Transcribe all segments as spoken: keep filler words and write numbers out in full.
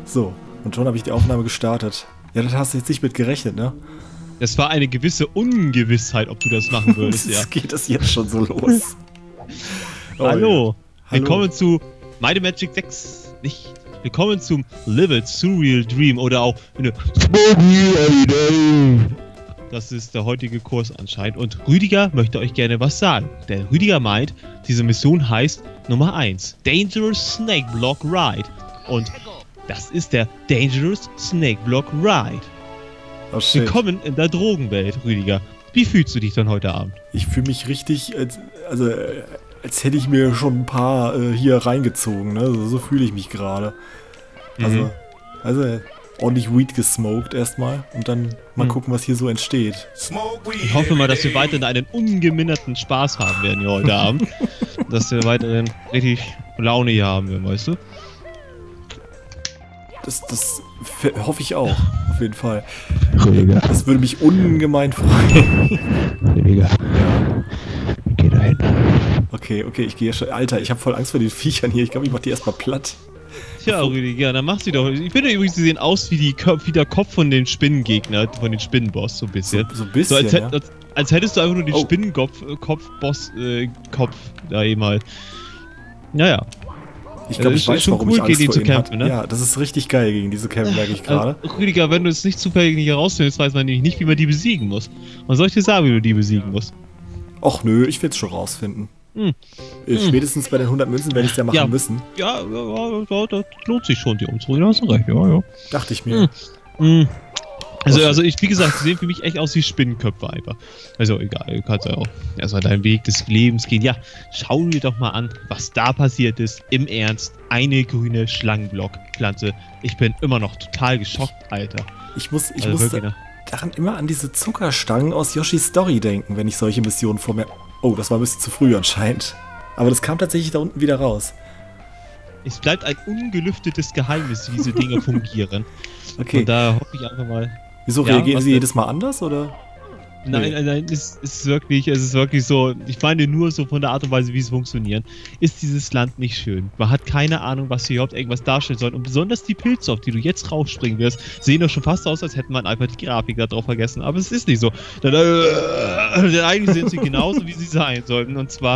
So, und schon habe ich die Aufnahme gestartet. Ja, das hast du jetzt nicht mit gerechnet, ne? Das war eine gewisse Ungewissheit, ob du das machen würdest, ja. Geht das jetzt schon so los? Oh, Hallo. Ja. Willkommen zu Might and Magic sechs. Nicht. Willkommen zum Live It Surreal Dream oder auch eine Das ist der heutige Kurs anscheinend. Und Rüdiger möchte euch gerne was sagen. Denn Rüdiger meint, diese Mission heißt Nummer eins. Dangerous Snake Block Ride. Und das ist der Dangerous Snake Block Ride. Oh, shit. Willkommen in der Drogenwelt, Rüdiger. Wie fühlst du dich denn heute Abend? Ich fühle mich richtig, als, also, als hätte ich mir schon ein paar äh, hier reingezogen, ne? Also, so fühle ich mich gerade. Also, Mhm. also ordentlich Weed gesmoked erstmal und dann mal Mhm. gucken, was hier so entsteht. Ich hoffe mal, dass wir weiterhin einen ungeminderten Spaß haben werden hier heute Abend. Dass wir weiterhin richtig Laune hier haben werden, weißt du? Das, das hoffe ich auch, auf jeden Fall. Rüdiger, Das würde mich ungemein freuen. Rüdiger, Ja. geh da hin. Okay, okay, ich gehe schon. Alter, ich habe voll Angst vor den Viechern hier. Ich glaube, ich mach die erstmal platt. Tja, Rüdiger, dann mach sie doch. Ich finde übrigens, sie sehen aus wie, die, Kö- wie der Kopf von dem Spinnengegner, von den Spinnenboss, so ein So, bisschen. so ein So, bisschen, als, ja. hätt, als, als hättest du einfach nur den Oh. Spinnenkopf, äh, Kopf, Boss, äh, Kopf da eben halt. Naja. Ich glaube, äh, ich ist weiß, schon warum cool, ich Angst gegen vor die zu ihnen kämpfen, hatte. ne? Ja, das ist richtig geil gegen diese Kämpfe, merke ich gerade. Äh, Rüdiger, wenn du es nicht zufällig nicht herausfindest, weiß man nämlich nicht, wie man die besiegen muss. Man soll ich dir sagen, wie du die besiegen musst? Och nö, ich will es schon rausfinden. Hm. Äh, Spätestens bei den hundert Münzen werde ich es ja machen Ja. müssen. Ja, ja, ja, ja, das lohnt sich schon, die umzureden. Da hast du recht, ja, ja. Dachte ich mir. Hm. Hm. Also, also ich, wie gesagt, sie sehen für mich echt aus wie Spinnenköpfe einfach. Also egal, du kannst ja auch erstmal deinen Weg des Lebens gehen. Ja, schau dir doch mal an, was da passiert ist. Im Ernst, eine grüne Schlangenblockpflanze. Ich bin immer noch total geschockt, Alter. Ich muss, ich Also muss wirklich, da, ne? daran immer an diese Zuckerstangen aus Yoshis Story denken, wenn ich solche Missionen vor mir... Oh, das war ein bisschen zu früh anscheinend. Aber das kam tatsächlich da unten wieder raus. Es bleibt ein ungelüftetes Geheimnis, wie diese Dinge fungieren. Okay. Und da hoffe ich einfach mal. Wieso Ja, reagieren was sie denn? jedes Mal anders, oder? Nein, Nee. nein, nein, es ist wirklich, es ist wirklich so, ich meine nur so von der Art und Weise, wie es funktioniert, ist dieses Land nicht schön. Man hat keine Ahnung, was hier überhaupt irgendwas darstellen soll. Und besonders die Pilze, auf die du jetzt rausspringen wirst, sehen doch schon fast aus, als hätte man einfach die Grafik da drauf vergessen. Aber es ist nicht so. Denn, äh, denn eigentlich sind sie genauso, wie sie sein sollten. Und zwar,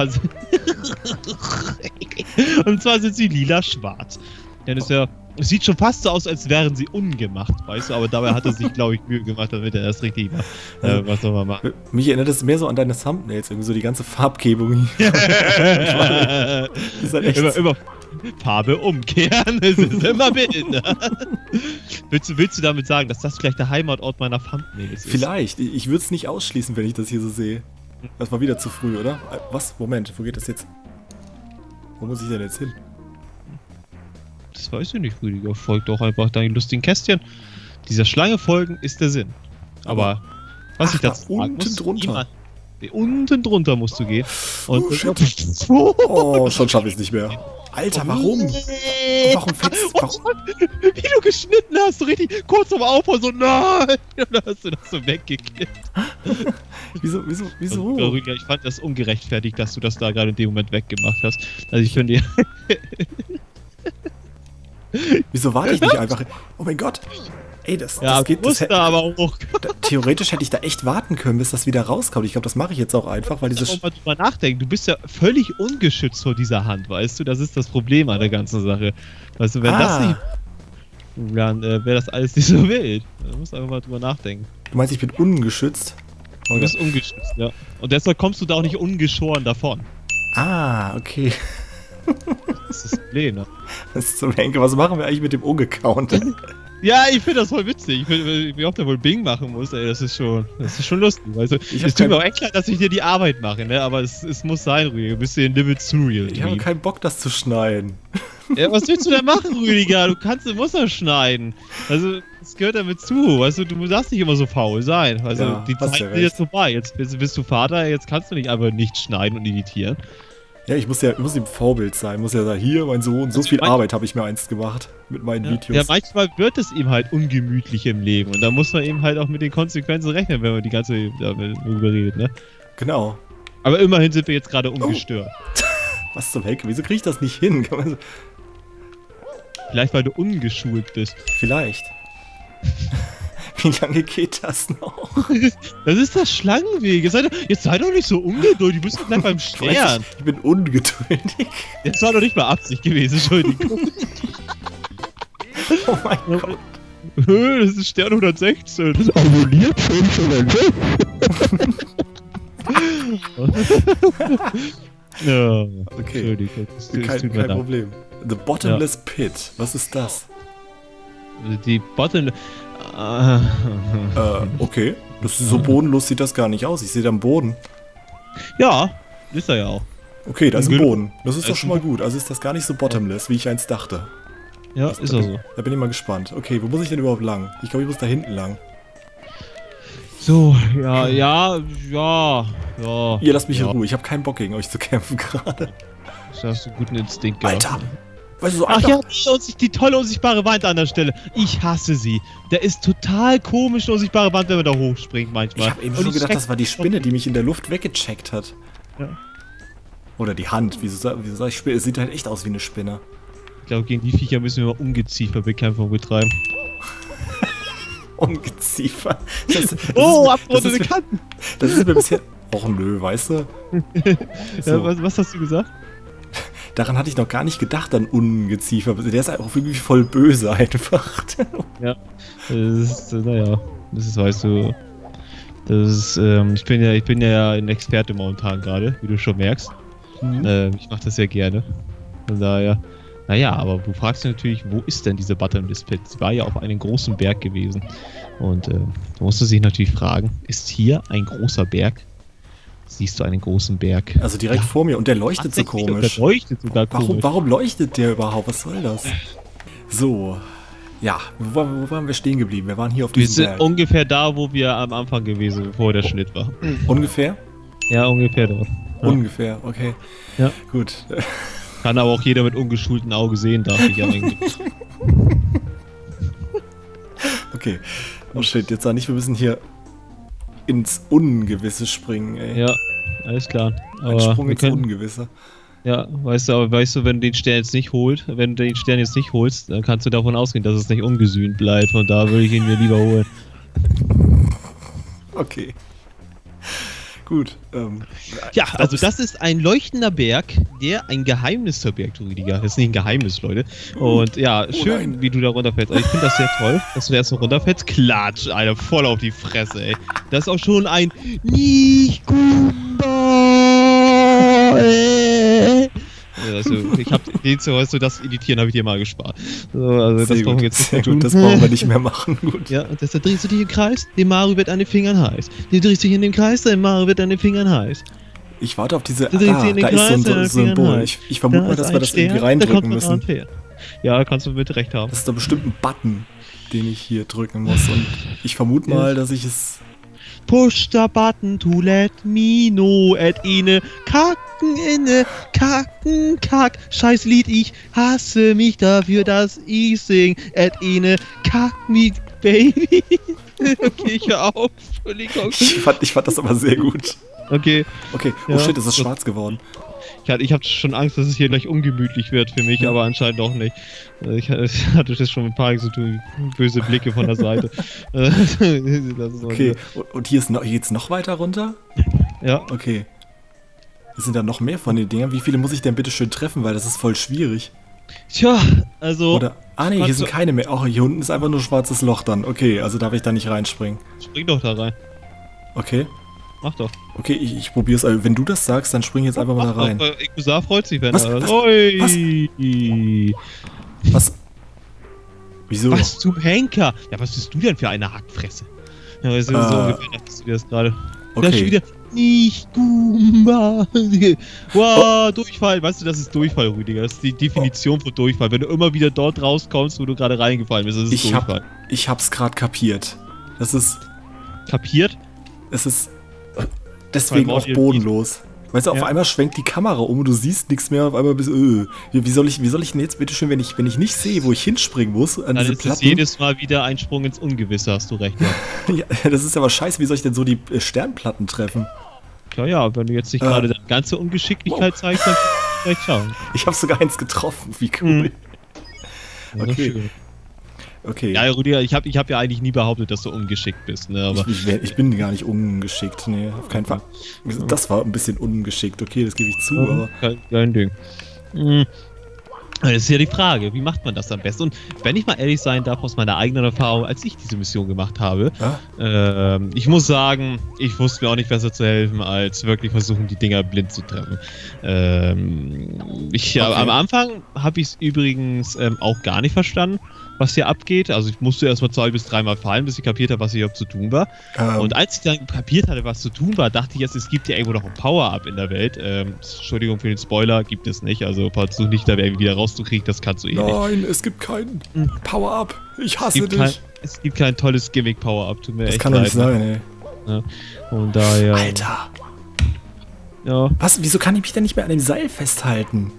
und zwar sind sie lila-schwarz. Denn es ja, es sieht schon fast so aus, als wären sie ungemacht, weißt du? Aber dabei hat er sich, glaube ich, Mühe gemacht, damit er das richtig macht. Äh, was soll man machen? Mich erinnert es mehr so an deine Thumbnails, irgendwie so die ganze Farbgebung hier. Ist halt echt immer, immer Farbe umkehren, es ist immer behindert. willst, du, willst du damit sagen, dass das vielleicht der Heimatort meiner Thumbnails ist? Vielleicht. Ich, ich würde es nicht ausschließen, wenn ich das hier so sehe. Das war wieder zu früh, oder? Äh, Was? Moment, wo geht das jetzt? Wo muss ich denn jetzt hin? Das weiß ich nicht, Rüdiger. Folgt doch einfach deinen lustigen Kästchen. Dieser Schlange folgen ist der Sinn. Aber was Ach, ich dazu da sagen unten muss, drunter. jemand- unten drunter musst du gehen. Und Oh, shit. Oh, schon schaffe ich es nicht mehr. Alter, warum? Warum fetzt... Warum? Wie du geschnitten hast, so richtig kurz zum Aufhören, so nein! Und dann hast du das so weggekippt. Wieso, wieso, Und, wieso? Rüdiger, ich fand das ungerechtfertigt, dass du das da gerade in dem Moment weggemacht hast. Also ich finde, Wieso warte ich nicht einfach? Oh mein Gott. Ey, das, ja, das geht... Das, musste hätte- aber auch. da, theoretisch hätte ich da echt warten können, bis das wieder rauskommt. Ich glaube, das mache ich jetzt auch einfach, weil diese... Auch mal drüber nachdenken. Du bist ja völlig ungeschützt vor dieser Hand, weißt du? Das ist das Problem an der ganzen Sache. Weißt du, wenn das Ah. nicht, dann äh, wäre das alles nicht so wild. Du musst einfach mal drüber nachdenken. Du meinst, ich bin ungeschützt? Du bist ungeschützt, ja. Und deshalb kommst du da auch nicht ungeschoren davon. Ah, okay. Das ist das Problem, ne? Das ist so, Henke, was machen wir eigentlich mit dem Ungecount? Ja, ich finde das voll witzig. Ich will, wie oft der wohl Bing machen muss, ey, das ist schon, das ist schon lustig. Weißt du? Ich hab Es tut mir kein- auch echt leid, dass ich dir die Arbeit mache, ne? Aber es, es muss sein, Rüdiger. Du bist hier in Live It Surreal. Ich habe Dream. keinen Bock, das zu schneiden. Ja, was willst du denn machen, Rüdiger? Du kannst, du musst das schneiden. Also, das gehört damit zu. Weißt du, du darfst nicht immer so faul sein. Also, Ja, die hast Zeit ja ist recht. jetzt vorbei. Jetzt bist, bist du Vater, jetzt kannst du nicht einfach nicht schneiden und editieren. Ja, ich muss ja, ich muss ihm Vorbild sein. Muss ja sagen, hier, mein Sohn, so Also, viel mein- Arbeit habe ich mir einst gemacht mit meinen Ja, Videos. ja, manchmal wird es ihm halt ungemütlich im Leben. Und da muss man eben halt auch mit den Konsequenzen rechnen, wenn man die ganze Zeit darüber redet, ne? Genau. Aber immerhin sind wir jetzt gerade ungestört. Was zum Henke? Wieso kriege ich das nicht hin? Kann man so- Vielleicht, weil du ungeschult bist. Vielleicht. Wie lange geht das noch? Das ist das Schlangenweg. Jetzt sei doch, jetzt sei doch nicht so ungeduldig. Du bist doch gleich beim Stern. Ich bin ungeduldig. Das war doch nicht mal Absicht gewesen, Entschuldigung. Oh mein Gott. Das ist Stern hundertsechzehn. Das abonniert schon schon ein Ja, Okay. Entschuldigung. Das, das Kein, tut mir kein leid. Problem. The Bottomless Pit. Was ist das? Die Bottom... Ah. Äh, okay. Das ist so bodenlos sieht das gar nicht aus. Ich sehe da einen Boden. Ja, ist er ja auch. Okay, da ist ein Gel- Boden. Das ist Da doch ist schon mal gut. Also ist das gar nicht so bottomless, wie ich einst dachte. Ja, ist er so. Da bin ich mal gespannt. Okay, wo muss ich denn überhaupt lang? Ich glaube, ich muss da hinten lang. So, ja, ja, ja, ja. Ihr lasst mich ja. in Ruhe. Ich habe keinen Bock gegen euch zu kämpfen gerade. Du hast einen guten Instinkt gehabt. Alter! Weißt du, so Ach einfach... ja, die, unsicht- die tolle unsichtbare Wand an der Stelle. Ich hasse sie. Der ist total komisch, eine unsichtbare Wand, wenn man da hochspringt manchmal. Ich habe eben Und schon gedacht, check- das war die Spinne, die mich in der Luft weggecheckt hat. Ja. Oder die Hand. Wieso, sa- wieso sag ich Spinne? Es sieht halt echt aus wie eine Spinne. Ich glaube, gegen die Viecher müssen wir mal Ungezieferbekämpfung betreiben. Ungeziefer. Das, das Oh, ist, abgerundete das ist, Kanten. das ist mir bisher... Och nö, weißt du? So. Ja, was, was hast du gesagt? Daran hatte ich noch gar nicht gedacht, an Ungeziefer. Der ist auch irgendwie voll böse einfach. Ja, das ist, äh, naja, das ist, weißt du, das ist, ähm, ich bin ja, ich bin ja ein Experte momentan gerade, wie du schon merkst. Mhm. Ähm, ich mache das sehr gerne. Von daher, naja, aber du fragst dich natürlich, wo ist denn diese Bottomless Pit? Sie war ja auf einem großen Berg gewesen. Und ähm, da musst du sich natürlich fragen, ist hier ein großer Berg? Siehst du einen großen Berg? Also direkt Ja. vor mir und der leuchtet so Tatsächlich, und komisch. Der leuchtet sogar Warum, komisch. warum leuchtet der überhaupt? Was soll das? So. Ja, wo, waren- wo waren wir stehen geblieben? Wir waren hier auf Wir diesem sind Berg. ungefähr da, wo wir am Anfang gewesen sind, bevor der Schnitt war. Ungefähr? Ja, ungefähr dort. Ja. Ungefähr, okay. Ja. Gut. Kann aber auch jeder mit ungeschultem Auge sehen, darf ich ja eigentlich. Okay. Oh shit, jetzt sag nicht, wir müssen hier ins Ungewisse springen, ey. Ja, alles klar. Ein Aber Sprung wir ins können, Ungewisse. ja, weißt du, aber weißt du, wenn du den Stern jetzt nicht holt, wenn du den Stern jetzt nicht holst, dann kannst du davon ausgehen, dass es nicht ungesühnt bleibt. Und da würde ich ihn mir lieber holen. Okay. Gut. Ähm, Ja, ich glaub, also es- das ist ein leuchtender Berg, der ein Geheimnis verbirgt, Rüdiger. Das ist nicht ein Geheimnis, Leute. Und ja, schön, nein. wie du da runterfällst. Also ich finde das sehr toll, dass du da erst so runterfällst. Klatsch, Alter, voll auf die Fresse, ey. Das ist auch schon ein Nicht-Gumba, ey. Also, ich hab den zu Hause, das Editieren habe ich dir mal gespart. So, also das Sehr brauchen gut, wir jetzt nicht sehr mehr gut, tun. das brauchen wir nicht mehr machen. Gut. Ja, und deshalb drehst du dich im Kreis, dem Mario wird an den Fingern heiß. Du drehst dich in den Kreis, dem Mario wird an den Fingern heiß. Ich warte auf diese... Du drehst Da, dich in den da ist so ein, Kreis, so, deine so ein Finger Symbol. halt. Ich, ich vermute mal, ist dass ein wir das Stern, irgendwie der reindrücken kommt von müssen. A N P. Ja, kannst du mit Recht haben. Das ist da bestimmt ein Button, den ich hier drücken muss. Und ich vermute mal, dass ich es... Push the button to let me know at ine kacken inne kacken kack scheiß Lied, ich hasse mich dafür, dass ich sing at ine kack me baby. Okay, ich hör auf. Entschuldigung. Ich fand, ich fand das aber sehr gut. Okay, Okay, oh Ja. shit, es ist schwarz geworden. ich hatte, ich hatte schon Angst, dass es hier gleich ungemütlich wird für mich, aber anscheinend auch nicht. Ich hatte das schon mit Panik zu tun, böse Blicke von der Seite. Das ist Okay, und, und hier ist noch, hier geht's noch weiter runter? Ja, Okay. Es sind da noch mehr von den Dingern. Wie viele muss ich denn bitte schön treffen, weil das ist voll schwierig. tja, also Oder, ah nee, hier Kannst sind du- keine mehr. Oh, hier unten ist einfach nur schwarzes Loch dann. Okay, also darf ich da nicht reinspringen. spring doch da rein. Okay. Mach doch. Okay, ich, ich probier's. Also, wenn du das sagst, dann spring jetzt einfach mal da Mach rein. doch, äh, Ikusa freut sich, wenn Was? er Was? das. Oi! Was? Wieso? Was zum Henker? Ja, was bist du denn für eine Hackfresse? Ja, weißt du, so Äh, ungefähr dachtest du dir das gerade. Da ist schon Okay. wieder nicht Gumba. Wow, Durchfall. Weißt du, das ist Durchfall, Rüdiger. Das ist die Definition von Durchfall. Wenn du immer wieder dort rauskommst, wo du gerade reingefallen bist, das ist Ich Durchfall. hab, ich hab's gerade kapiert. Das ist, Kapiert? es ist deswegen Weil auch Mario bodenlos. Weißt du, auf Ja. einmal schwenkt die Kamera um und du siehst nichts mehr. Auf einmal bist du, äh, wie, wie soll ich, wie soll ich denn jetzt bitte schön, wenn ich, wenn ich nicht sehe, wo ich hinspringen muss, an Dann diese ist es Platten? jedes Mal wieder ein Sprung ins Ungewisse, hast du recht. Ja, Ja, das ist aber scheiße. Wie soll ich denn so die äh, Sternplatten treffen? ja, ja wenn du jetzt nicht Äh. gerade deine ganze Ungeschicklichkeit zeigst, dann vielleicht schauen. Ich habe sogar eins getroffen. Wie cool. Mhm. Okay. schön. Okay. Ja, Rüdiger, ich habe ich hab ja eigentlich nie behauptet, dass du ungeschickt bist, ne? Aber Ich, ich, wär, ich bin gar nicht ungeschickt, nee, auf keinen Fall. Das war ein bisschen ungeschickt, okay, das gebe ich zu, aber... kein, kein Ding. Hm. Das ist ja die Frage, wie macht man das am besten? Und wenn ich mal ehrlich sein darf, aus meiner eigenen Erfahrung, als ich diese Mission gemacht habe, Ja? ähm, ich muss sagen, ich wusste mir auch nicht besser zu helfen, als wirklich versuchen, die Dinger blind zu treffen. Ähm, ich, Okay. Am Anfang habe ich es übrigens ähm, auch gar nicht verstanden, was hier abgeht. Also ich musste erst mal zwei bis dreimal fallen, bis ich kapiert habe, was hier überhaupt zu tun war. Ähm, Und als ich dann kapiert hatte, was zu tun war, dachte ich jetzt, es gibt ja irgendwo noch ein Power-Up in der Welt. Ähm, Entschuldigung für den Spoiler, gibt es nicht. Also falls du nicht da irgendwie wieder rauszukriegen, das kannst du eh nicht. nein, es gibt kein Hm. Power-Up. Ich Es hasse gibt, dich. kein, es gibt kein tolles Gimmick-Power-Up, tut mir das echt kann doch leid. nicht sein, ey. Ne? Und daher. Alter. Ja, Was, wieso kann ich mich denn nicht mehr an dem Seil festhalten?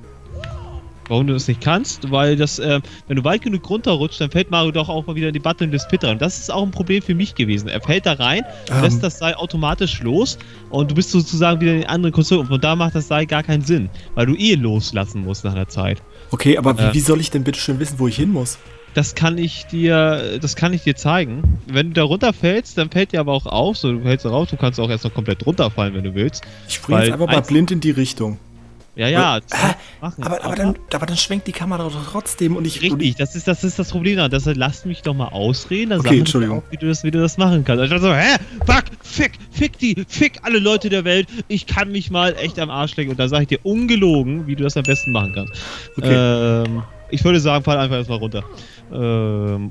warum du das nicht kannst? Weil das, äh, wenn du weit genug runterrutscht, dann fällt Mario doch auch mal wieder in die Button des Pit rein. Das ist auch ein Problem für mich gewesen. Er fällt da rein, Ähm. lässt das Seil automatisch los und du bist sozusagen wieder in den anderen Konstruktion. Und von da macht das Seil gar keinen Sinn, weil du eh loslassen musst nach einer Zeit. Okay, aber wie, Äh. wie soll ich denn bitte schön wissen, wo ich hin muss? Das kann ich dir, das kann ich dir zeigen. Wenn du da runterfällst, dann fällt dir aber auch auf, so du fällst da raus, du kannst auch erst noch komplett runterfallen, wenn du willst. Ich springe jetzt Weil einfach mal eins- blind in die Richtung. Ja, ja, Hä? das kannst du machen. Aber, aber, dann, aber dann schwenkt die Kamera doch trotzdem und ich... Und Richtig, ich das ist das, ist das Problem daran. Das, lass mich doch mal ausreden, dann Okay, sag mir Entschuldigung. auch, wie du, das, wie du das machen kannst. Also so, hä? Fuck, fick, fick die, fick alle Leute der Welt, ich kann mich mal echt am Arsch lecken und dann sage ich dir ungelogen, wie du das am besten machen kannst. Okay. Ähm, ich würde sagen, fall einfach erstmal runter. Ähm,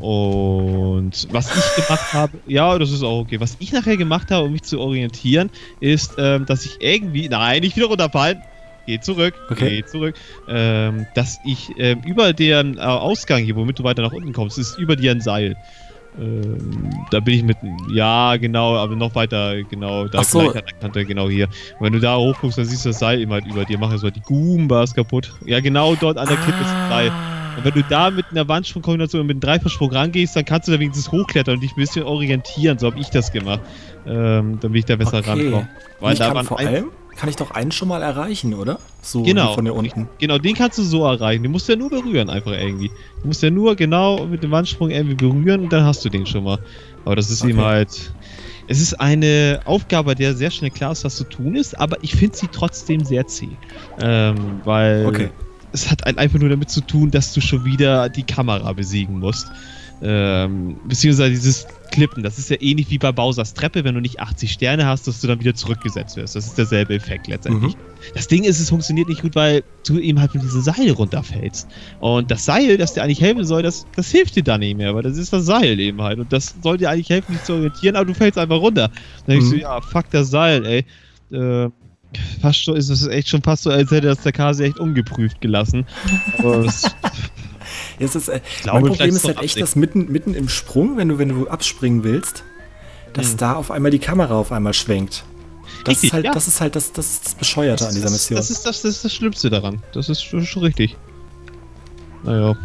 und was ich gemacht habe, ja, das ist auch okay. Was ich nachher gemacht habe, um mich zu orientieren, ist, ähm, dass ich irgendwie, nein, nicht wieder runterfallen. Geh zurück, Okay. geh zurück. Ähm, dass ich ähm, über den äh, Ausgang hier, womit du weiter nach unten kommst, ist über dir ein Seil. Ähm, da bin ich mit, ja, genau, aber noch weiter, genau, da Ach so. gleich an der Kante, genau hier. Und wenn du da hochguckst, dann siehst du das Seil immer halt über dir. Mach jetzt mal die Goombas kaputt. Ja, genau dort an der Klippe ist ein Seil. Und wenn du da mit einer Wandsprungkombination und mit einem Dreifachsprung rangehst, dann kannst du da wenigstens hochklettern und dich ein bisschen orientieren. So habe ich das gemacht. Ähm, dann bin ich da besser Okay. rankommen. Und ich da kann waren vor ein- allem kann ich doch einen schon mal erreichen, oder? So Genau. von hier unten. Genau, den kannst du so erreichen. Den musst du ja nur berühren, einfach irgendwie. Du musst ja nur genau mit dem Wandsprung irgendwie berühren und dann hast du den schon mal. Aber das ist Okay. eben halt. Es ist eine Aufgabe, bei der sehr schnell klar ist, was zu tun ist, aber ich finde sie trotzdem sehr zäh. Ähm, weil Okay. es hat ein- einfach nur damit zu tun, dass du schon wieder die Kamera besiegen musst. Ähm, beziehungsweise dieses Klippen, das ist ja ähnlich wie bei Bowsers Treppe, wenn du nicht achtzig Sterne hast, dass du dann wieder zurückgesetzt wirst. Das ist derselbe Effekt letztendlich. Mhm. Das Ding ist, es funktioniert nicht gut, weil du eben halt mit diesem Seil runterfällst. Und das Seil, das dir eigentlich helfen soll, das, das hilft dir dann nicht mehr, weil das ist das Seil eben halt. Und das soll dir eigentlich helfen, dich zu orientieren, aber du fällst einfach runter. Dann denkst Mhm. du, ja, fuck das Seil, ey. Äh, fast schon, ist es echt schon fast so, als hätte das der Kasi echt ungeprüft gelassen. Aber das, Jetzt ist, äh, glaube, mein vielleicht Problem ist ist doch halt echt, Absicht. dass mitten, mitten im Sprung, wenn du, wenn du abspringen willst, dass Hm. da auf einmal die Kamera auf einmal schwenkt. Das Richtig, ist halt, ja. das ist halt das, das, ist das Bescheuerte an dieser das, Mission. Das ist das, das ist das Schlimmste daran. Das ist schon, schon richtig. Naja.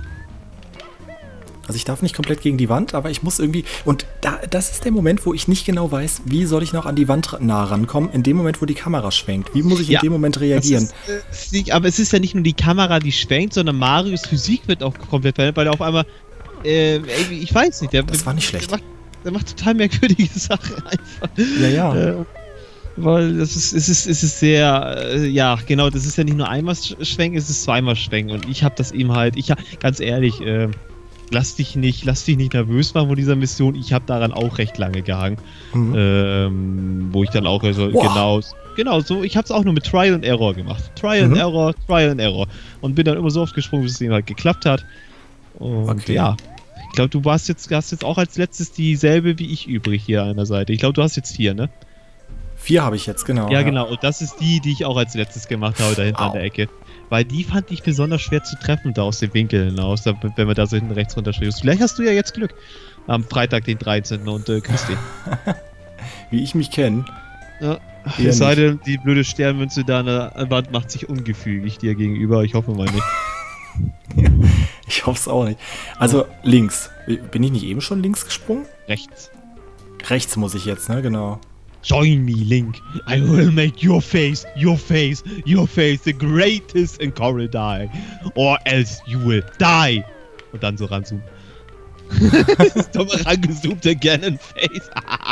Also ich darf nicht komplett gegen die Wand, aber ich muss irgendwie... Und da, das ist der Moment, wo ich nicht genau weiß, wie soll ich noch an die Wand nah rankommen, in dem Moment, wo die Kamera schwenkt. Wie muss ich Ja, in dem Moment Das reagieren? ist, äh, ist nicht, aber es ist ja nicht nur die Kamera, die schwenkt, sondern Marios Physik wird auch komplett verändert, weil er auf einmal, äh, ey, ich weiß nicht, der, Das war nicht schlecht. Der macht, der macht total merkwürdige Sachen einfach. Ja, ja. Äh, weil das ist, es ist, es ist sehr, äh, ja, genau, das ist ja nicht nur einmal sch- schwenken, es ist zweimal schwenken und ich habe das eben halt, ich hab, ganz ehrlich, äh, lass dich nicht, lass dich nicht nervös machen vor dieser Mission, ich habe daran auch recht lange gehangen. Mhm. Ähm, wo ich dann auch also Boah. genau, genau so, ich habe es auch nur mit Trial and Error gemacht. Trial and Mhm. Error, Trial and Error. Und bin dann immer so oft gesprungen, bis es eben halt geklappt hat. Und Okay. ja, ich glaube, du warst jetzt, hast jetzt auch als letztes dieselbe wie ich übrig hier an der Seite. Ich glaube, du hast jetzt vier, ne? Vier habe ich jetzt, genau. Ja, genau. Und das ist die, die ich auch als letztes gemacht habe, da hinten an Au. der Ecke. Weil die fand ich besonders schwer zu treffen, da aus dem Winkel hinaus, da, wenn man da so hinten rechts runterschlägt. Vielleicht hast du ja jetzt Glück. Am Freitag, den dreizehnten und äh, kriegst den. Wie ich mich kenne. Ja. Eher Es sei denn, die blöde Sternmünze da an der Wand macht sich ungefügig dir gegenüber. Ich hoffe mal nicht. Ich hoffe es auch nicht. Also links. Bin ich nicht eben schon links gesprungen? Rechts. Rechts muss ich jetzt, ne? Genau. Join me, Link. I will make your face, your face, your face the greatest in Corridor. Or else you will die. Und dann so ranzoomen. Das dumme rangezoomte Ganon-Face.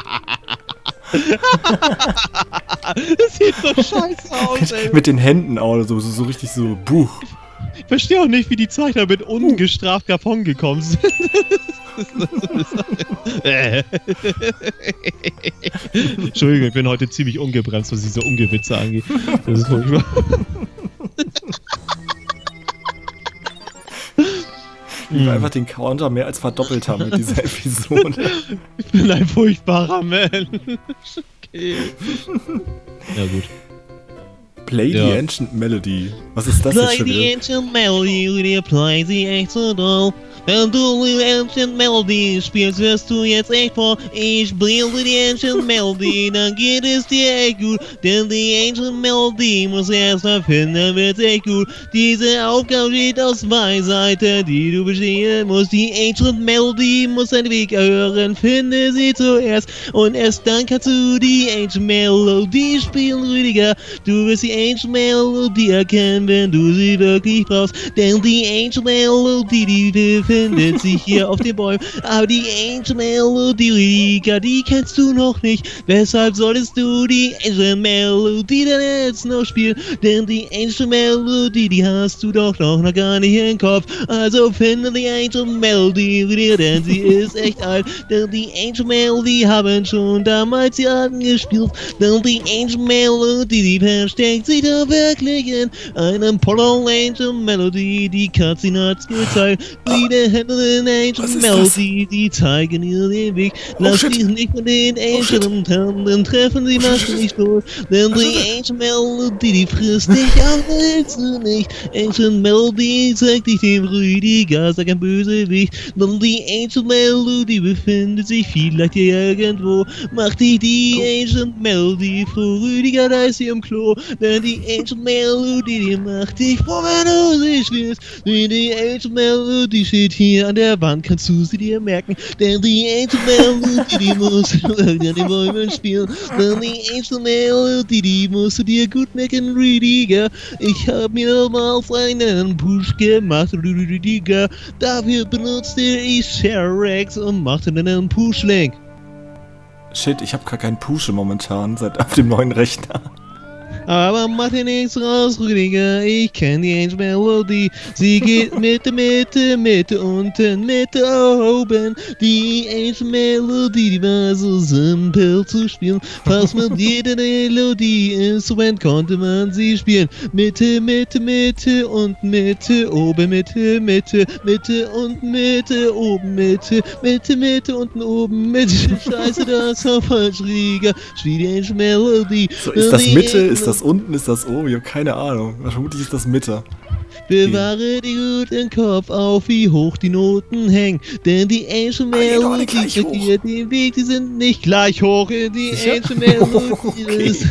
Das sieht so scheiße aus, ey. Mit, mit den Händen auch, so, so, so richtig so, buh. Ich verstehe auch nicht, wie die Zeichner mit ungestraft davongekommen sind. Entschuldigung, ich bin heute ziemlich ungebremst, was diese Ungewitze angeht. Das ist furchtbar. Wie wir einfach den Counter mehr als verdoppelt haben mit dieser Episode. Ich bin ein furchtbarer Mensch. Okay. Ja, gut. Play Ja. the Ancient Melody. Was ist das jetzt Play schon the wieder? ancient melody, really play the ancient doll. Wenn du die ancient melody spielst, wirst du jetzt echt vor. Ich spiele die ancient melody, dann geht es dir echt gut. Denn die ancient melody muss erst erfinden, dann wird's echt gut. Diese Aufgabe steht aus zwei Seiten, die du bestehen musst. Die ancient melody muss deinen Weg hören, finde sie zuerst. Und erst dann kannst du die ancient melody spielen, Rüdiger. Du wirst die ancient melody erkennen, wenn du sie wirklich brauchst. Denn die ancient melody, die befindet sich hier auf den Bäumen. Aber die ancient melody, Rüdiger, die kennst du noch nicht. Weshalb solltest du die ancient melody dann jetzt noch spielen? Denn die ancient melody, die hast du doch noch, noch gar nicht im Kopf. Also finde die ancient melody, Rüdiger, denn sie ist echt alt. Denn die ancient melody haben schon damals die Alten gespielt. Denn die ancient melody, die versteckt sich da wirklich in einem Polo ancient melody. Die Cutscene hat's gezeigt. Wie der Händler in Was ancient ist melody, die zeigen ihr den Weg. Lass shit. dich nicht von den ancient shit. Umtanden treffen, sie machen nicht los. Denn die ancient melody, die frisst dich auf, willst du nicht. Ancient melody zeigt dich dem Rüdiger, sag ein Bösewicht. Denn die ancient melody befindet sich vielleicht hier irgendwo. Mach dich die ancient melody froh, Rüdiger, da ist sie im Klo. Denn die ancient melody, die macht dich froh, wenn du sie spielst. Denn die ancient melody steht hier an der Wand, kannst du sie dir merken. Denn die ancient melody, die musst du an den Bäumen spielen. Denn die ancient melody, die musst du dir gut merken, Rüdiger. Ich hab mir mal einen Push gemacht, Rüdiger. Dafür benutzte ich Sharex und machte einen Push-Link. Shit, ich habe gar keinen Pushe momentan, seit auf dem neuen Rechner. Aber mach dir nichts raus, Rüdiger, ich kenn die Ancient Melody. Sie geht Mitte, Mitte, Mitte, unten, Mitte, oben. Die Ancient Melody, die war so simpel zu spielen. Fast mit jeder Melodie-Instrument konnte man sie spielen. Mitte, Mitte, Mitte und Mitte, oben, Mitte, Mitte, Mitte und Mitte, oben, Mitte, Mitte, Mitte, unten, oben, Mitte. Scheiße, das war falsch, Rüdiger. Spiel die Ancient Melody. So, ist das Mitte? Ist das unten? Ist das oben? Ich habe keine Ahnung. Vermutlich ist das Mitte. Bewahre dir gut im Kopf auf, wie hoch die Noten hängen. Denn die Ancient Ah, die gehen doch alle Melody gleich zeigt hoch. dir den Weg, die sind nicht gleich hoch. In die Sicher? Ancient Melody Okay. ist...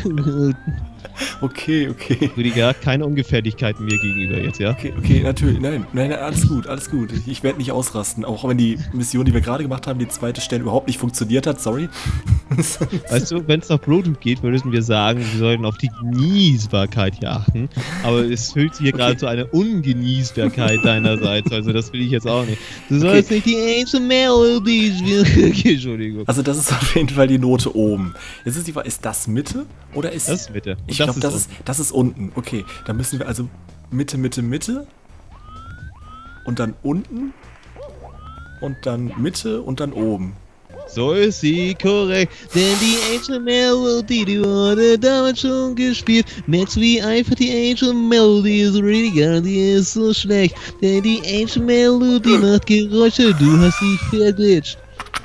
Okay, okay. Rüdiger, keine Ungefährlichkeiten mir gegenüber jetzt, ja? Okay, okay, natürlich. Nein, nein, nein, alles gut, alles gut. Ich werde nicht ausrasten. Auch wenn die Mission, die wir gerade gemacht haben, die zweite Stelle überhaupt nicht funktioniert hat. Sorry. Weißt du, wenn es nach Broadwood geht, würden wir sagen, wir sollten auf die Genießbarkeit hier achten. Aber es füllt sich hier gerade so eine Ungenießbarkeit deinerseits. Also das will ich jetzt auch nicht. Du sollst nicht die Ancient Melody spielen. Okay, Entschuldigung. Also das ist auf jeden Fall die Note oben. Jetzt ist die Frage, ist das Mitte oder ist... Das ist Mitte. Ich Und glaube, das, ist, unten. das ist unten. Okay, dann müssen wir also Mitte, Mitte, Mitte. Und dann unten. Und dann Mitte und dann oben. So ist sie korrekt. Denn die Ancient Melody, die wurde damals schon gespielt. Merkst wie einfach die Ancient Melody ist, Rüdiger, die ist so schlecht. Denn die Ancient Melody macht Geräusche, du hast sie verglitscht.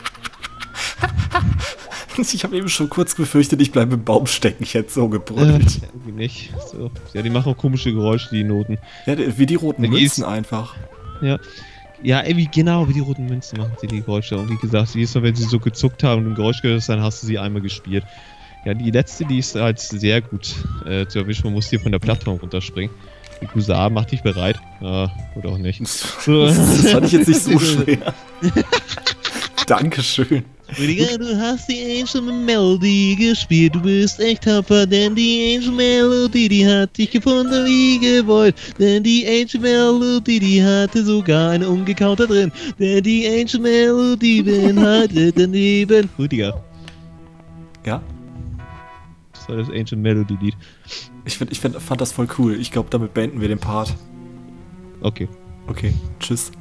Ich habe eben schon kurz befürchtet, ich bleibe im Baum stecken. Ich hätte so Äh, gebrüllt. irgendwie nicht. So. Ja, die machen auch komische Geräusche, die Noten. Ja, wie die roten Die Münzen ist- einfach. Ja. Ja, ey, wie genau, wie die roten Münzen machen sie die Geräusche. Und wie gesagt, jedes Mal, wenn sie so gezuckt haben und ein Geräusch gehört hast, dann hast du sie einmal gespielt. Ja, die letzte, die ist halt sehr gut äh, zu erwischen. Man muss hier von der Plattform runterspringen. Die Kusa, mach dich bereit. Äh, oder auch nicht. Das, das fand ich jetzt nicht so schwer. Dankeschön. Rüdiger, du hast die Angel Melody gespielt. Du bist echt tapfer, denn die Angel Melody, die hat dich gefunden wie gewollt. Denn die Angel Melody, die hatte sogar eine umgekaut da drin. Denn die Angel Melody beinhaltet daneben. Rüdiger. Ja? Das war das Angel Melody Lied. Ich, find, ich find, fand das voll cool. Ich glaube, damit beenden wir den Part. Okay. Okay, tschüss.